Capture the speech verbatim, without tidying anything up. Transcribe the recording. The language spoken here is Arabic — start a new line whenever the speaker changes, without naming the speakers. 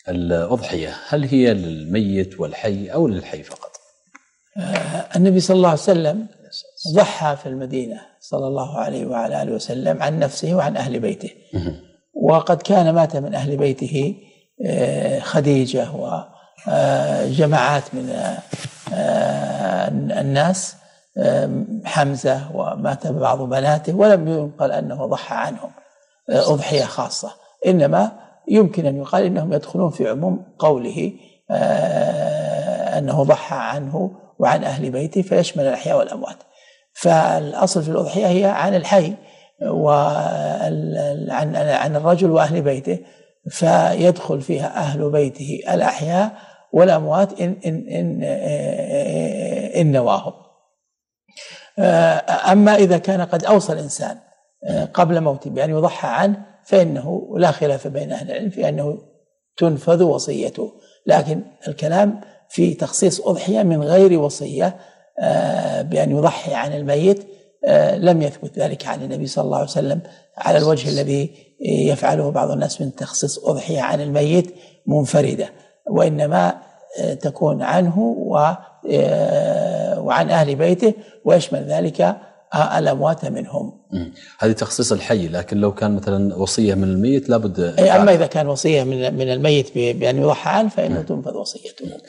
الأضحية هل هي للميت والحي أو للحي فقط؟
النبي صلى الله عليه وسلم ضحى في المدينة صلى الله عليه وعلى آله وسلم عن نفسه وعن أهل بيته، وقد كان مات من أهل بيته خديجة وجماعات من الناس، حمزة ومات بعض بناته، ولم ينقل أنه ضحى عنهم أضحية خاصة، إنما يمكن أن يقال إنهم يدخلون في عموم قوله أنه ضحى عنه وعن أهل بيته فيشمل الأحياء والأموات. فالأصل في الأضحية هي عن الحي وعن عن الرجل وأهل بيته، فيدخل فيها أهل بيته الأحياء والأموات إن إن إن, إن نواهم. أما إذا كان قد أوصى الإنسان قبل موته بأن يضحى عنه فإنه لا خلاف بين أهل العلم في أنه تنفذ وصيته، لكن الكلام في تخصيص أضحية من غير وصية بأن يضحي عن الميت لم يثبت ذلك عن النبي صلى الله عليه وسلم على الوجه الذي يفعله بعض الناس من تخصيص أضحية عن الميت منفردة، وإنما تكون عنه وعن أهل بيته ويشمل ذلك الأموات منهم.
هذه تخصيص الحي، لكن لو كان مثلا وصية من الميت لابد.
أما إذا كان وصية من من الميت بأن يضحى عنه فإنه تنفذ وصيته.